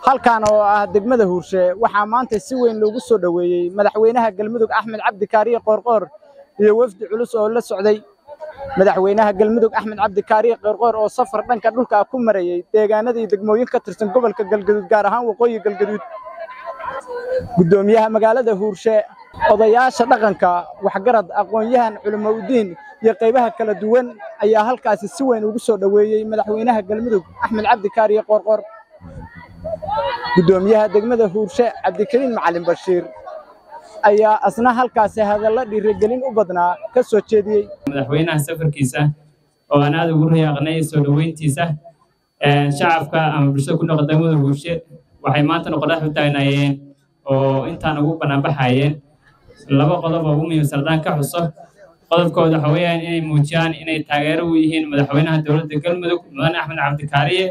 halkaan oo ah degmada Huurshe waxaa maanta si weyn loogu soo dhaweeyay madaxweynaha Galmudug Axmed Cabdi Kaariye Qoorqoor iyo wafdi culus oo la socday madaxweynaha Galmudug Axmed Cabdi Kaariye Qoorqoor oo safar dhanka dhulka ku marayay deegaanadii degmooyin ka tirsan gobolka Galgaduud gaar ahaan waqooyi Galgaduud gudoomiyaha magaalada Huurshe odayaasha dhaqanka waxgarad aqoon-yahan culimadiin iyo qaybaha kala duwan ayaa halkaas si weyn ugu soo dhaweeyay madaxweynaha Galmudug Axmed Cabdi Kaariye Qoorqoor gudoomiyaha degmada Huurshe Cabdikariin Macalin Bashiir ayaa asna halkaas hadallo dhiirigelin u badnaa ka soo jeediyay madaxweynaha safarkiisa oo aan aad ugu riyaaqnay soo dhaweyntiisa shacabka ama bulshada ku noqda degmada Huurshe waxay maanta noqdaan xubtaynayeen oo intaan ugu banaabaxayeen laba qodob oo muhiimsan ka xuso qodobkooda waxa weeyaan inay muujiyaan inay taageero u yihiin madaxweynaha dowladda Galmudug Mudane Axmed Cabdi Kaariye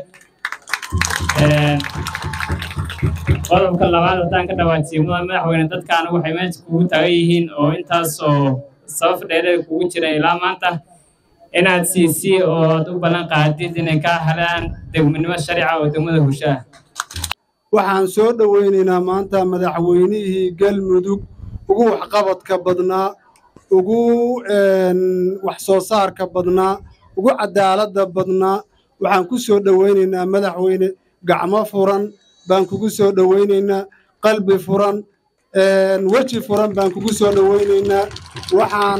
qodobka labaad oo ka dhawaajiyay madaxweyne dadkaan waxay meesha kugu taagan yihiin oo intaas oo sabab dheer kugu jira ilaa maanta inaad siisi oo aad u balan qaadid inay ka helaan degmnimo sharci oo degmada Huurshe waxaan soo dhaweynaynaa maanta madaxweynihii Galmudug ugu waxqabadka badnaa ugu wax soo saarka badnaa ugu cadaaladda badnaa waxaan ku soo dhaweynaynaa madaxweyne gacmo furan baan kugu soo dhaweynaynaa qalbi furan waji furan baan kugu soo dhaweynaynaa waxaan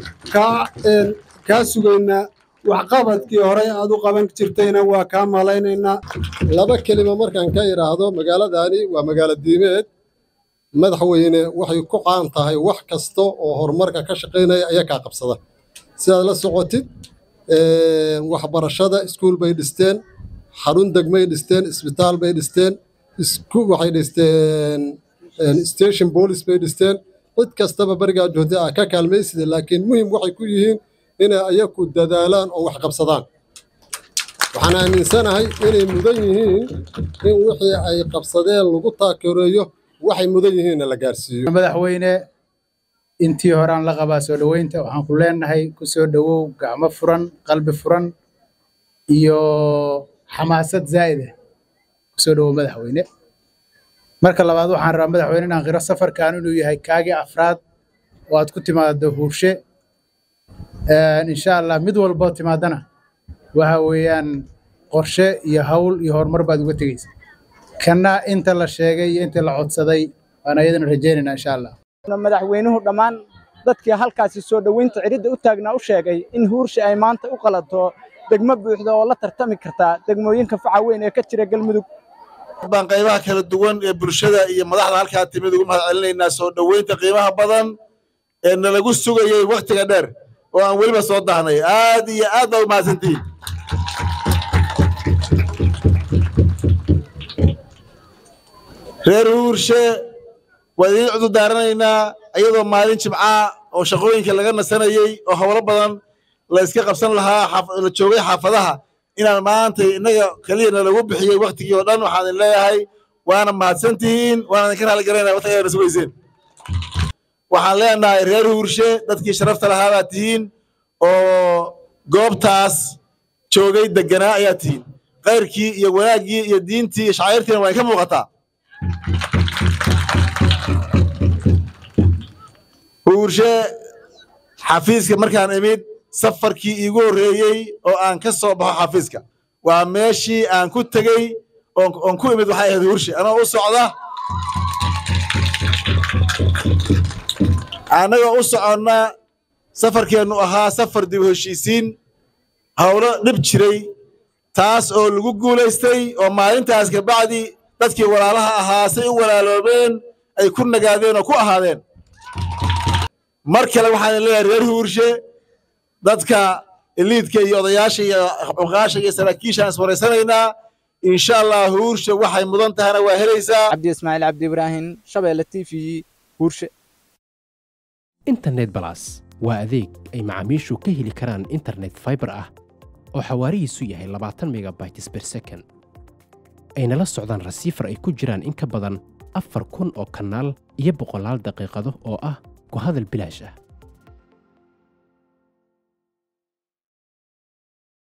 ka sugaynaa waxqabadkii hore aad u qaban jirtayna waa ka malaynaynaa laba kelimo markaan ka yiraahdo magaaladani waa magaalo diimeed madaxweyne waxay ku qaan tahay wax kasta oo horumarka ka shaqeynaya ayaa ka qabsada sidaad la socotid waxbarashada iskuul bay dhisteen xarun degmay dhisteen isbitaal bay dhisteen waxay dhisteen station police bay dhisteen cid kastaba barigaa joogta ka kaalmaysida laakiin muhiim waxay ku yihiin inay ayagu dadaalaan oo wax qabsadaan waxaan aaminsanahay inay mudan yihiin in wixii ay qabsadeen lagu taageereeyo waxay mudan yihiin la gaarsiiyo madaxweyne intii horaan la qabaa soo dhaweynta waxaan ku leenahay ku soo dhawow gacmo furan qalbi furan iyo xamaasad zaid ah ku soo dhawow madaxweyne marka labaad waxaan rabaa madaxweyne inaan qiro safarkan inuu yahay kaagi afraad oo aad ku timaado Huurshe insha Allah mid walba timaadana waxa weeyaan qorshe iyo hawl iyo horumar baad uga tagaysaa kana inta la sheegay iyo inta la codsaday aan ayadana rajeynayna insha Allah madaxweynuhu dhamaan dadkii halkaas soo dhaweynta ciridda u taagnaa u sheegay in Huurshe ay maanta u qalato degmo buuxda oo la tartami karta degmooyinka faca weyn ee ka jira Galmudug baan qaybaha kala duwan ee bulshada iyo madaxda halka timid ugu mahadcelinaynaa soo dhaweynta qiimaha badan ee nalagu sugayay waqtiga dheer oo aan waliba soo daahnay aad iyo aad u mahadsantiin reer Huurshe wadin cid u daaranaynaa iyadoo maalin jimca oo shaqooyinka laga nasanayay oo hawlo badan la iska qabsan lahaa la joogay xaafadaha inaan maanta inaga kaliya lagu bixiyay waqtigii oo dhan waxaan leeyahay waana mahadsantiin waana ka raali garanaynaa waqtiga ay rasuuleyseen waxaan leenahay reer Huurshe dadkii sharafta lahaa baad tihiin oo goobtaas joogay deganaa ayaa tihiin qayrkii iyo wanaagii iyo diintii iyo shacairtiina way ka muuqataa Huurshe xafiiska markaan imid safarkii iigu horeeyay oo aan ka soo baxo xafiiska waa meeshii aan ku tagay oo ku imid waxay ahayd Huurshe anoo u socda anaga u soconna safarkeenu ahaa safar dib u heshiisiin hawlo dhib jiray taas oo lagu guuleystay oo maalintaas ka bacdi dadkii walaalaha ahaa say u walaaloobeen ay ku nagaadeen oo ku ahaadeen mar kale waxaan leeyahay reer Huurshe dadka eliidka iyo odayaasha iyo aqoonqaasha iyo saraakiisha aan iswareysanaynaa insha Allah Huurshe waxay mudan tahana waa helaysaa Cabdi Ismaaciil Cabdi Ibraahin Shabeelle TV Huurshe internet plus waa adeeg ay macaamiishu ka heli karaan internet fiber ah oo xawaarihiisu yahay 20 megabytes per second ayna la socdaan rasiifar ay ku jiraan in ka badan 4,000 oo kanaal iyo 100 daqiiqado oo ah ku hadal bilaash ah